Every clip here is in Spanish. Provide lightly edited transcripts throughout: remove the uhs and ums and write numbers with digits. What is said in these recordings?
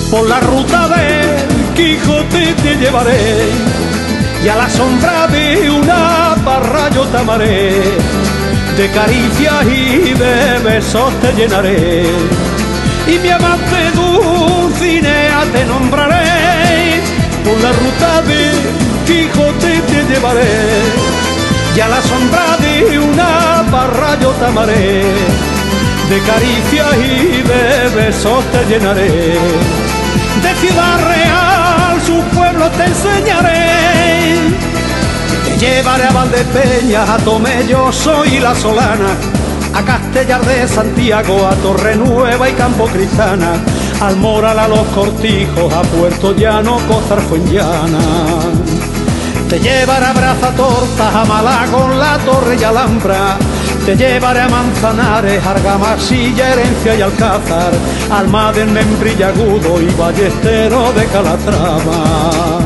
Por la ruta del Quijote te llevaré, y a la sombra de una parra yo te amaré, de caricias y de besos te llenaré, y mi amante Dulcinea te nombraré. Por la ruta del Quijote te llevaré, y a la sombra de una parra yo te amaré, de caricias y de besos te llenaré. De Ciudad Real su pueblo te enseñaré, te llevaré a Valdepeñas, a Tomelloso y La Solana, a Castellar de Santiago, a Torre Nueva y Campo Cristana, al Moral, a Los Cortijos, a Puerto Llano, Cózar Fuenllana. Te llevaré a Brazatortas, a Malagón, La Torre y Alhambra, te llevaré a Manzanares, Argamasilla, Herencia y Alcázar, Almaden, Membrillagudo y Ballesteros de Calatrava.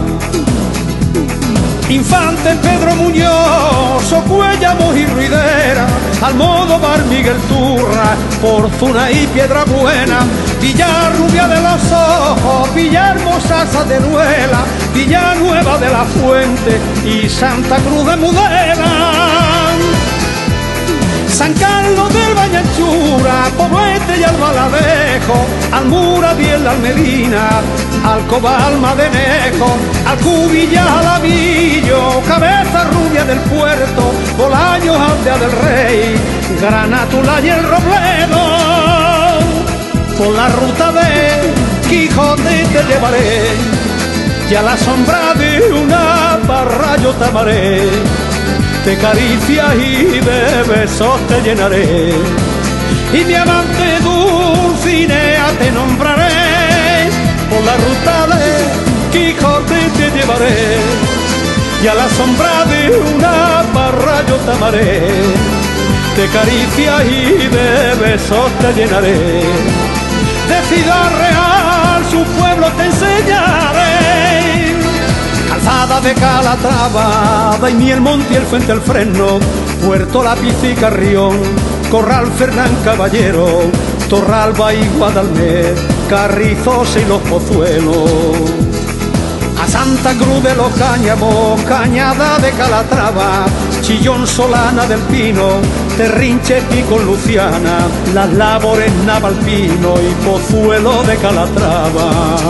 Infante, Pedro Muñoz, Ocuellamos y Ruidera, Almodóvar, Miguel Turra, Porzuna y Piedrabuena, Villarrubia de los Ojos, Villahermosa, Sateruela, Villanueva de la Fuente y Santa Cruz de Mudela. San Carlos del Bañanchura, Poblete y Albaladejo, Almuradí, La Almedina, Alcoba, Almadenejo, Alcubilla, Alavillo, Cabeza Rubia del Puerto, Bolaños, Aldea del Rey, Granátula y El Robledo. Por la ruta de Quijote te llevaré, y a la sombra de una parra yo te amaré, de caricias y de besos te llenaré, y mi amante Dulcinea te nombraré. Por la ruta de Quijote te llevaré, y a la sombra de una parra yo te amaré, de caricias y de besos te llenaré. De Ciudad Real su pueblo te enseñaré, Calzada de Calatrava, Daimiel, Montiel, Fuente el Fresno, Puerto Lápiz y Carrión, Corral, Fernán Caballero, Torralba y Guadalmedina, Carrizos y Los Pozuelos. A Santa Cruz de los Cáñamos, Cañada de Calatrava, Chillón, Solana del Pino, Terrinche, Pico, Luciana, Las Labores, Navalpino y Pozuelo de Calatrava.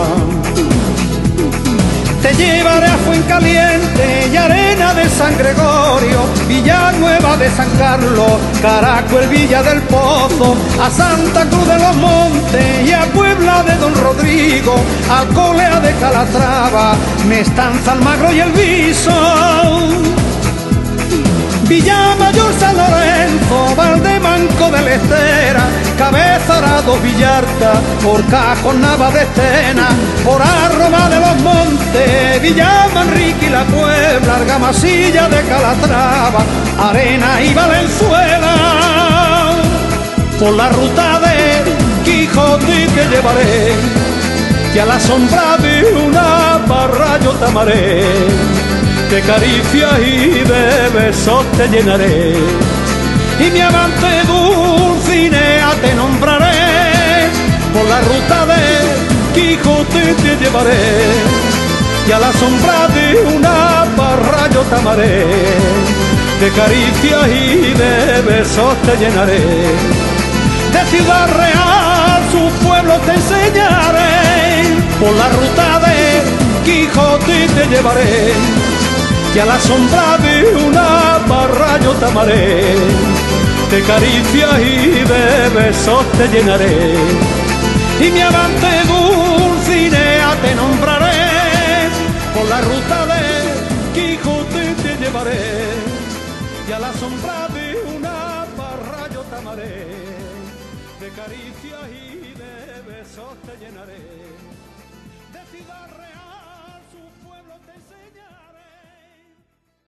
Te llevaré a Fuencaliente y Arena de San Gregorio, Villanueva de San Carlos, Caracuel, Villa del Pozo, a Santa Cruz de los Montes y a Puebla de Don Rodrigo, Alcolea de Calatrava, Mestanza, Almagro y El Viso. Villamayor, San Lorenzo, Valdemanco de la Estera, Cabeza, Arado, Villarta, Horcajo, Nava de Estena, por Arroma de los Montes, Villamanrique y La Puebla, Argamasilla de Calatrava, Arena y Valenzuela. Por la ruta de Quijote te llevaré, y a la sombra de una parra yo te amaré, de caricias y de besos te llenaré, y mi amante Dulcinea te nombraré. Por la ruta de Quijote te llevaré, y a la sombra de una parra yo te amaré, de caricias y de besos te llenaré. De Ciudad Real su pueblo te enseñaré, por la ruta de Quijote te llevaré, y a la sombra de una parra yo te amaré, de caricias y de besos te llenaré, y mi amante Dulcinea te nombraré. Por la ruta de Quijote te llevaré, y a la sombra de una parra yo te amaré, de caricias y de besos te llenaré. De Ciudad Real